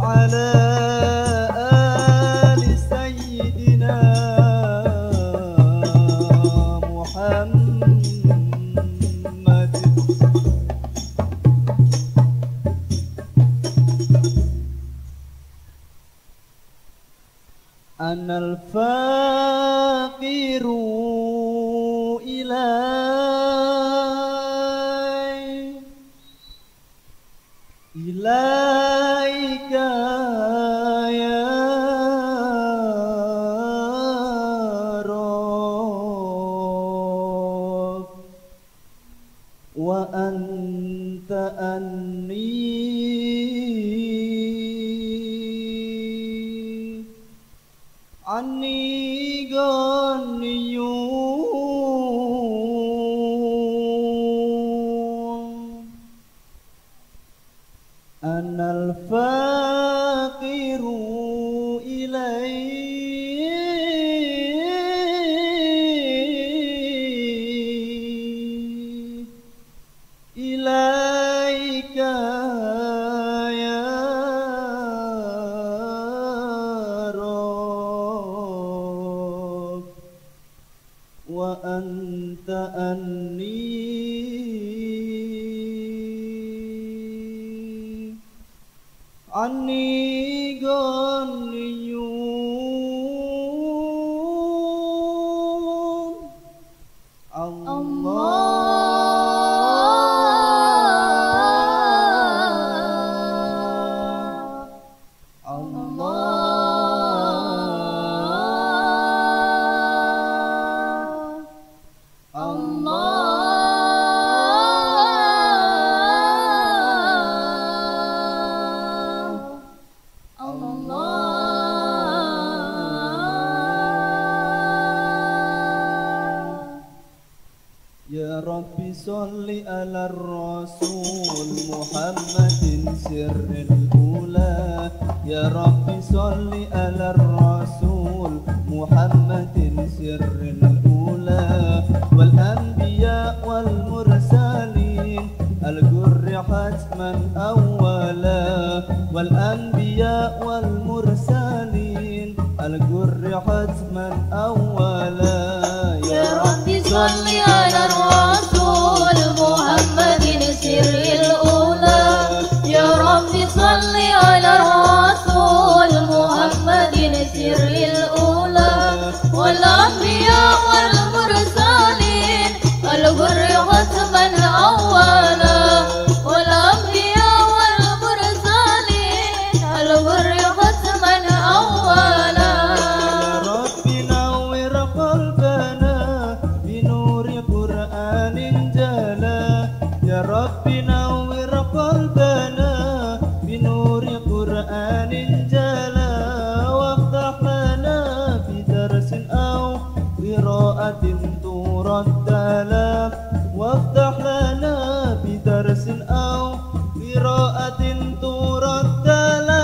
على آل سيدنا محمد. أنا الفقير إليك يا رب، وأنت عني غني. أنا الفقير إليك يا رب، وأنت عني غني. يا ربي صل على الرسول محمد سر الأولى. يا ربي صل على الرسول محمد سر الأولى، والأنبياء والمرسلين الجر حتما أولا، والأنبياء والمرسلين الجر حتما أولا. يا ربي صل على الرسول محمد سر الأولى. يا ربي صل على الرسول محمد سر الأولى، والأنبياء والمرسلين الغر حتما أولا، والأنبياء والمرسلين الغر حتما أولا. يا ربي نور قلبنا بنور قرآن جلا، وافتح لنا بدرس أو قراءة ترتلا، وافتح لنا بدرس أو قراءة ترتلا،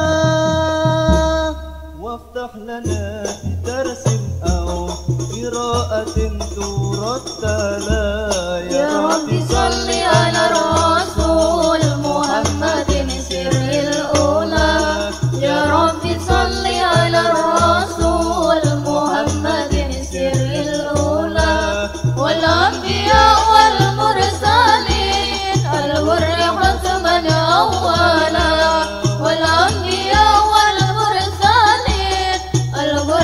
وافتح لنا بدرس أو قراءة ترتلا. يا ربي صل على الرسول محمد سر الأولى. يا ربي صل على الرسول محمد سر الأولى، والأنبياء والمرسلين الغر حتما أولا، والأنبياء والمرسلين الغر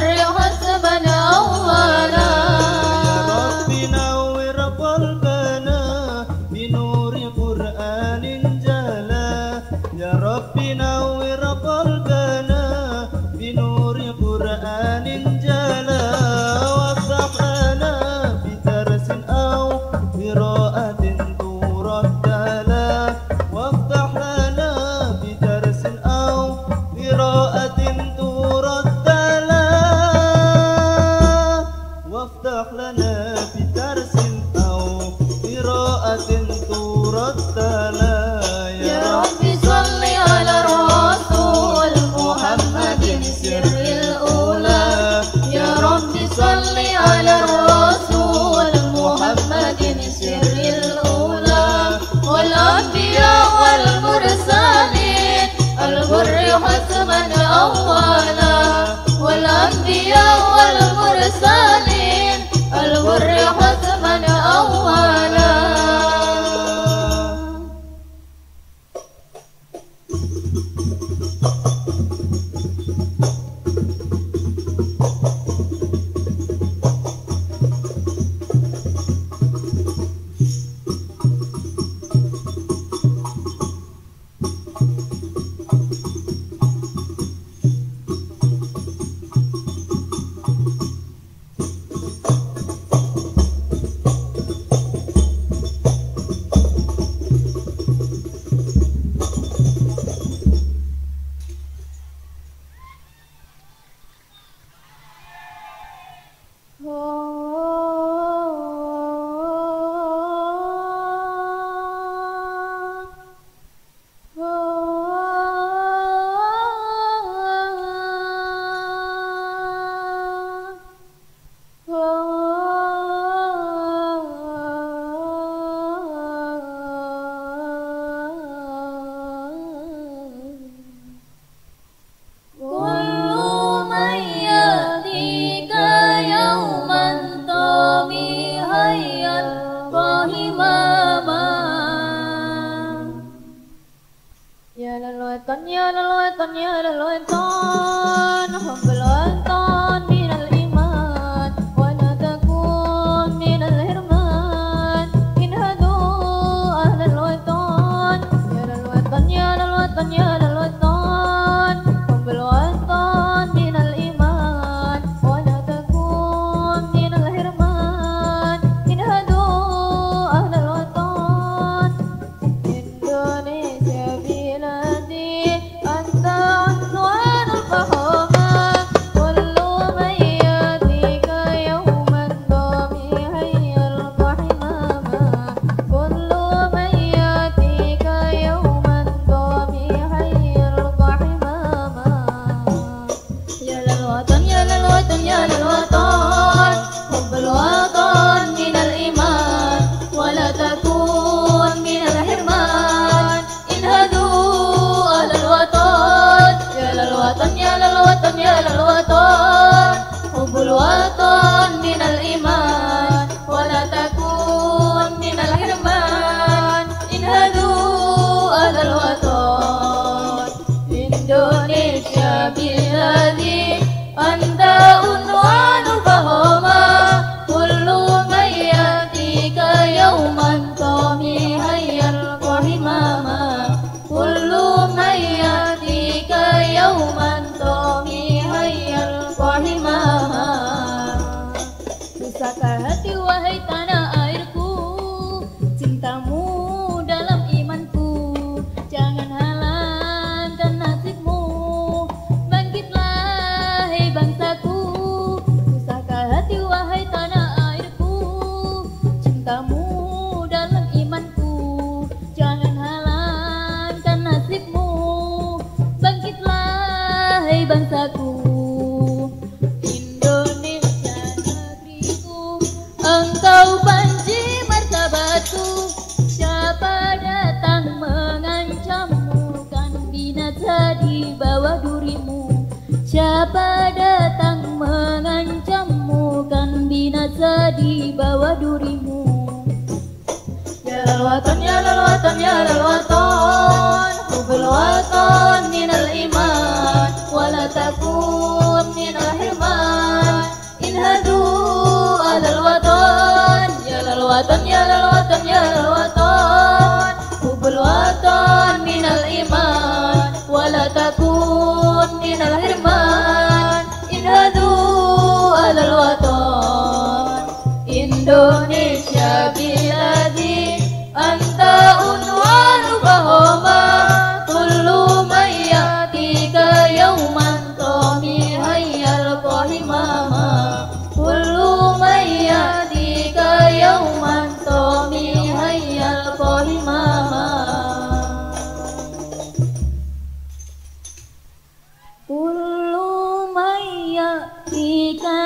الوطن يا للوطن حب الوطن من الإيمان ولا تكون من الهرمان انهضوا أهل الوطن يا للوطن يا للوطن يا للوطن حب الوطن من الإيمان ولا تكون من الهرمان انهضوا أهل الوطن إندونيسيا بلادي أنت عنوان الفخامة كل من يأتيك يوما ضامي هيا ارفع حمامة كل من يأتيك يوما ضامي هيا ارفع حمامة يا للوطن يا للوطن يا للوطن حب الوطن من الإيمان ولا تكون من الحرمان انهضوا أهل الوطن يا للوطن يا للوطن يا للوطن حب الوطن من الإيمان ولا تكون من الحرمان انهضوا أهل الوطن إندونيسيا بلادي أنت عنوان الفخامة كل من يأتيك يوما طامي هيا ارفع حمامة كل من يأتيك يوما طامي هيا ارفع حمامة Rusaklah hati wahai tanah airku cintamu dalam imanku jangan halangkan nasibmu bangkitlah hei bangsaku Rusaklah hati wahai tanah airku cintamu dalam imanku jangan halangkan nasibmu bangkitlah hei bangsaku Indonesia negeriku engkau panji martabatku siapa datang mengancammu kan binasa di bawah durimu siapa datang mengancammu kan binasa di bawah durimu يا للوطن يا للوطن يا للوطن حب الوطن من الإيمان ولا تكون من الحرمان انهضوا أهل الوطن يا للوطن يا للوطن يا للوطن حب الوطن من الإيمان ولا تكون من الحرمان انهضوا أهل الوطن Indonesia بلادي أنت عنوان الفخامة كل من يأتيك يوما طامي هيا ارفع حمامة كل من يأتيك يوما طامي هيا ارفع حمامة كل من يأتيك